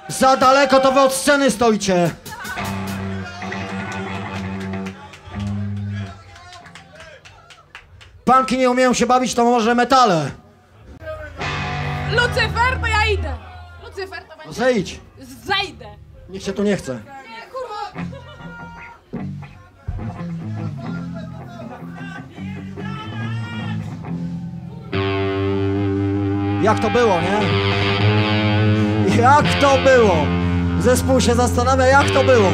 Za daleko to wy od sceny stoicie. Panki nie umieją się bawić, to może metale. Lucyfer, to ja idę. Lucyfer, to będzie... Zejdź. Zejdę. Nikt się tu nie chce. Nie, kurwa. Jak to było, nie? Jak to było? Zespół się zastanawia, jak to było.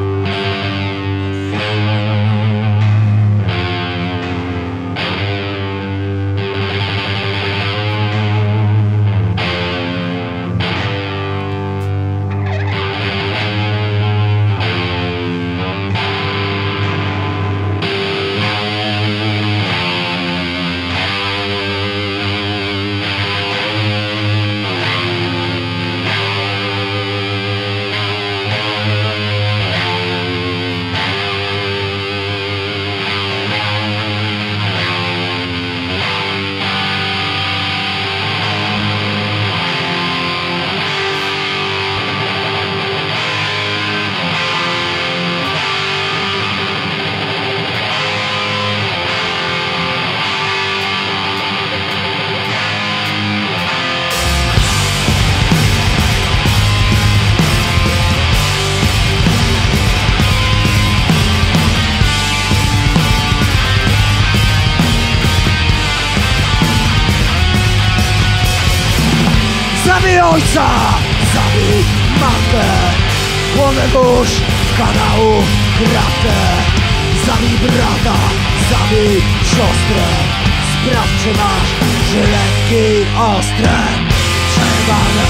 Zabij ojca! Zabij matkę! Łomę burz w kanału kratkę! Zabij brata! Zabij siostrę! Sprawdź, czy masz żyletki ostre! Przejebane!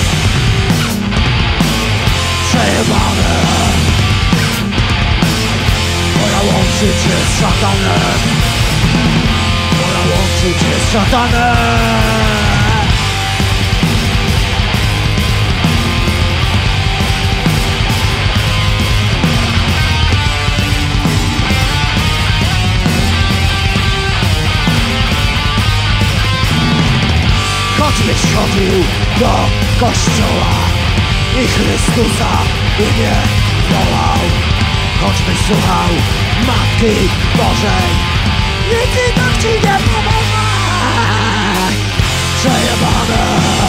Przejebane! Pora łączyć się z szatanem! Pora łączyć się z szatanem! Choćbyś chodził do kościoła i Chrystusa imię wołał, choćbyś słuchał Matki Bożej, nic i tak ci nie pomoże. Przejebane!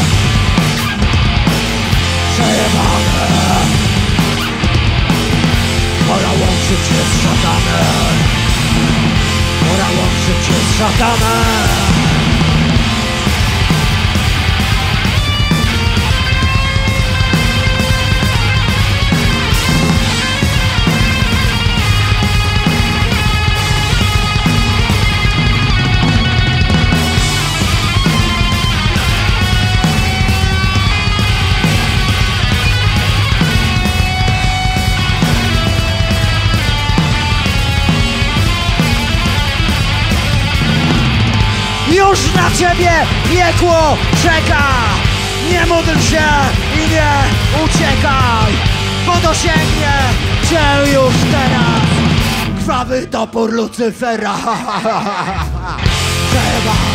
Przejebane! Pora łączyć się z szatanem! Pora łączyć się z szatanem! Już na ciebie piekło czeka! Nie módl się i nie uciekaj, bo dosięgnie cię już teraz krwawy topór Lucyfera. Trzeba